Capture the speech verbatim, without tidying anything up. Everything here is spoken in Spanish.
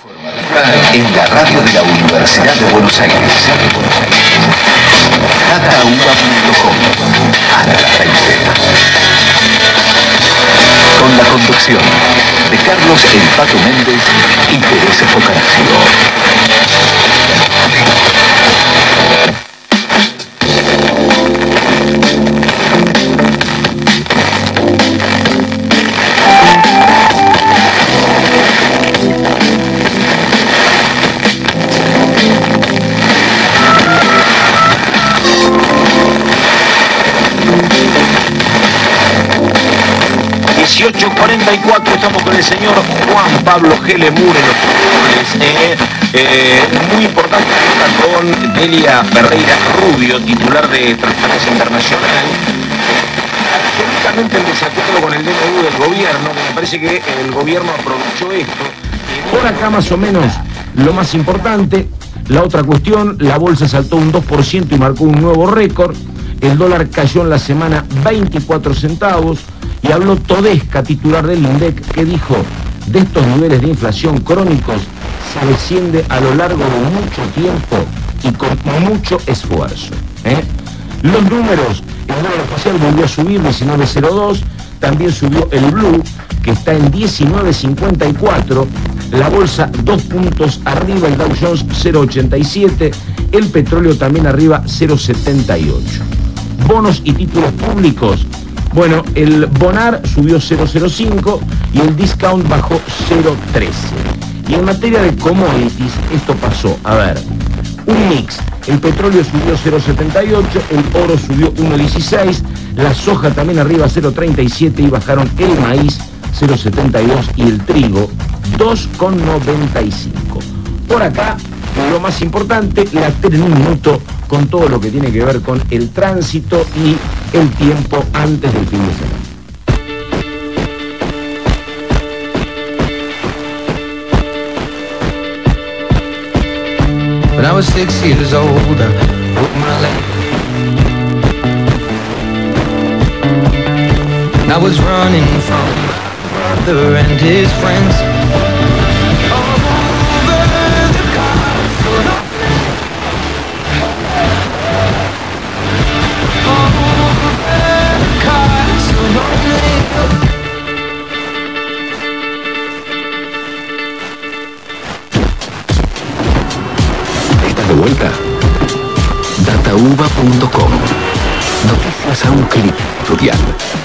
En la radio de la Universidad de Buenos Aires. data uva punto com. Hasta las veinte. Con la conducción de Carlos El Pato Méndez y Teresa Focaraccio. dieciocho cuarenta y cuatro, estamos con el señor Juan Pablo Gele Mure en los controles. Eh, eh, muy importante nota con Delia Ferreira Rubio, titular de Transparencia Internacional, absolutamente en desacuerdo con el D N U del gobierno, que me parece que el gobierno aprovechó esto. Por acá más o menos lo más importante. La otra cuestión, la bolsa saltó un dos por ciento y marcó un nuevo récord. El dólar cayó en la semana veinticuatro centavos. Y habló Todesca, titular del INDEC, que dijo: de estos niveles de inflación crónicos se desciende a lo largo de mucho tiempo y con mucho esfuerzo. ¿eh? Los números: el dólar oficial volvió a subir diecinueve cero dos, también subió el Blue, que está en diecinueve cincuenta y cuatro, la bolsa dos puntos arriba, el Dow Jones cero ochenta y siete, el petróleo también arriba cero setenta y ocho. Bonos y títulos públicos. Bueno, el Bonar subió cero cero cinco y el Discount bajó cero trece. Y en materia de commodities, esto pasó, a ver, un mix. El petróleo subió cero setenta y ocho, el oro subió uno dieciséis, la soja también arriba cero treinta y siete y bajaron el maíz cero setenta y dos y el trigo dos noventa y cinco. Por acá, lo más importante, la tele en un minuto con todo lo que tiene que ver con el tránsito y el tiempo antes del fin de semana. When I was six years old, I broke my leg. And I was running from my brother and his friends. ¿Estás de vuelta? data uva punto com. Noticias a un clic, tutorial.